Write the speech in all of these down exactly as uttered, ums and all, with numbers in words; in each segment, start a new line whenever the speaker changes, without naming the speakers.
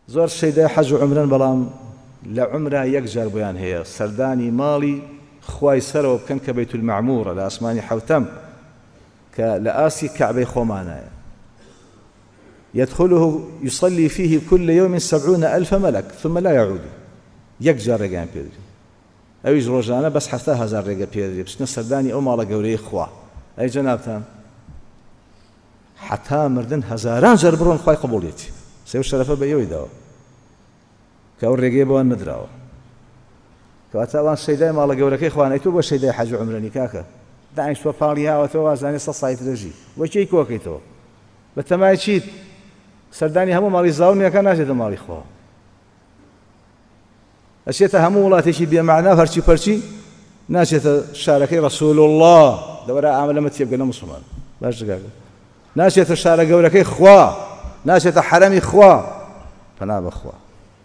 زۆر شەیدای حەج و عومرەن بەڵام لە عومرە یەک جار بۆیان هەیە سەردانی ماڵی خوای سەرەوە بکەن کە بەیت المەعموورە لە ئاسمانی حەوتەم کە لە ئاسی کەعبەی خۆمانایە يدخله يصلي فيه كل يوم سبعون ألف ملك ثم لا يعود يك جار رجال بيدري أويج روجانا بس حتى هزار رجال بيدري بس نسرداني أو مالا جوري إخوة أي جنابتان حتى مردن هزاران جربرون خواي قبوليتي سيو الشرفة بيوي داو كأور رجال بوان مدراو كأتوان شيء مالا جوري إخوان أيتو بس شيء حج عمرني كاكا دعني شو باليها وتوازني صصايت رجي وشيء كوكيتو بتماي شيء سرداني همو مالي زاوني كان ناجد مالي خو أشياء همو ولا تشي بمعنى هرشي فرشي ناشية شاركي رسول الله دورا عامل لما تيبقى مسلمان باش دقاق ناشية الشارك ولكي خوا ناشية حرمي خوا فناب خوا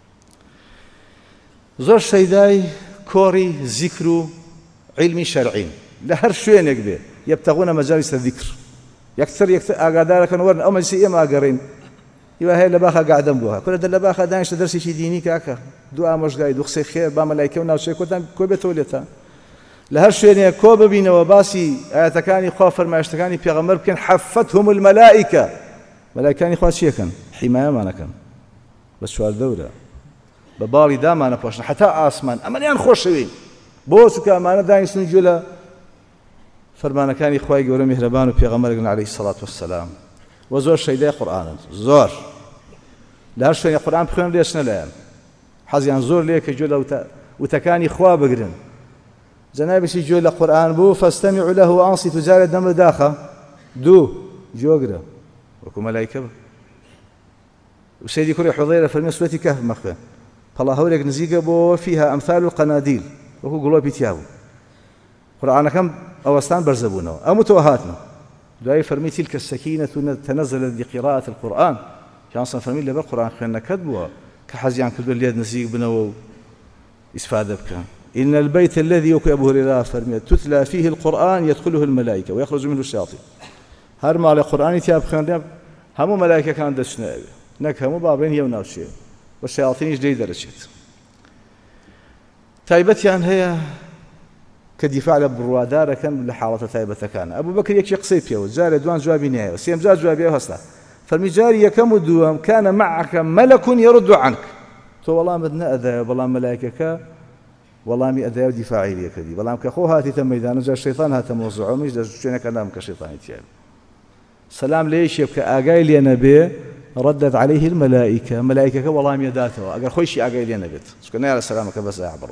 زور شيداي كوري ذكر علمي شرعي لهر شوين يكبي يبتغون مجالس الذكر يكثر يكثر أقادارك نورن أو مجلسي إما أقرين يبقى هي لباخة قاعدة بوها كل ده لباخة دانش درسي شي ديني كاكا دعاء مش قاعد وخسي خير بملائكة وناوشي كلهم كوبة توليتها لهر شيء كوبة بين وباسي آياتكاني خافر ما يشتكاني بيغمر كان حفتهم الملائكة ملائكاني خوات شيء كان حماية ما كان بس شو الدولة ببالي دام أنا باشنا حتى آسمان أما ليان خوشوين بوس كأمانة دانش نجولا فرمانا كان إخوائي قولوا مهربان وبيغمر عليه الصلاة والسلام وزور شيء ده قرآن زور لا شيء القرآن بخير ليش نلام حزيان زور ليك جل وت وتكاني خوا بقرن جنابي شي جل القرآن بو فاستمعوا له وأنصتوا زار الدم داخل دو جوجرا وكم ملائكة وسيدي كوري حضيرة في المسورة كهف مخه فالله هولك نزيق بو فيها أمثال القناديل وهو قلوب بيتيابو قرآن كم أوستان برزبونه أو متوهاتنا دعاء فرمي تلك السكينة تنزلت لقراءة القرآن كان صنف فرمي اللي بالقرآن خلنا كذبوا كحزيان كذب اليد نزيق بنو إسفادة بك إن البيت الذي يكي أبو هريرة فرمي تتلى فيه القرآن يدخله الملائكة ويخرج منه الشياطين هرم على القرآن يتياب خلنا همو ملائكة كان دشنا نك همو بابين يوناو شيء والشياطين يجدي درجت تايبتيان هي كدفاع لبروادار كان لحالة ثايبة كان أبو بكر يكشي قصيب يو زار دوان جوابي نهاية وسيم زار جوابي هسلا فالمجاري كم دوام كان معك ملك يرد عنك تو والله مدنا أذى والله ملائكك والله مي أذى ودفاعي لي كذي والله كخو هاتي تم ميدان جا الشيطان هات موضوعه مش ده شنو كلام كشيطان يتيال سلام ليش يبقى أجاي لي نبي ردت عليه الملائكة ملائكك والله مي ذاته أجر خويش أجاي لي نبيت شكرا على سلامك بس أعبر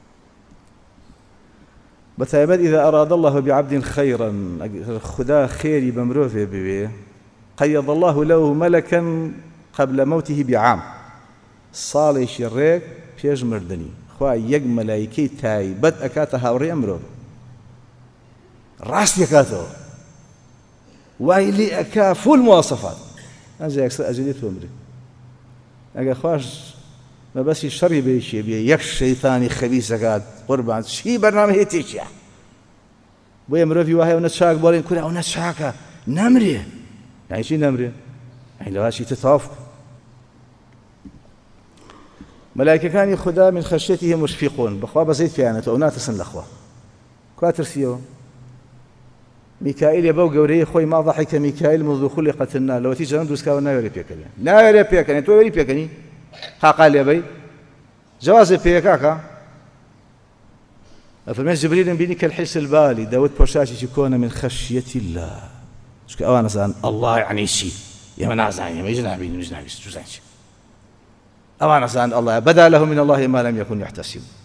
بتايبت إذا أراد الله بعبد خيرا خدا خيري بمروفه بيه قيض الله له ملكا قبل موته بعام صالح شريك بيج مردني خوا يق ملائكي تايبت أكاتا هاوري أمروف راس يكاتو وايلي أكا فول مواصفات أجي أكسر أجليت أمري أجا خواش ما بس الشر بيشي بيه يك شيطاني خبيث قاد قربان شي برنامج هيتيش بويا مروفي واحد ونتشاك بولين كلها ونتشاكا نمري يعني شي نمري يعني لو هاشي تتوافق ملائكة كان خدا من خشيته مشفقون بخوا بزيد في أنا تؤنا تسن الأخوة كواتر سيو ميكائيل يبو قوري خوي ما ضحك ميكائيل منذ خلقت النار لو تيجي ندرس كاو نايري بيكني نايري بيكني تو يري بيكني ها قال يا بي جواز بيكاكا فمن جبريل بينك الحس البالي داود بوشاشي يكون من خشية الله شك أوانا سان الله يعني شيء يا منازعني ما يجنا بين يجنا بين شو زين أوانا سان الله بدا له من الله ما لم يكن يحتسب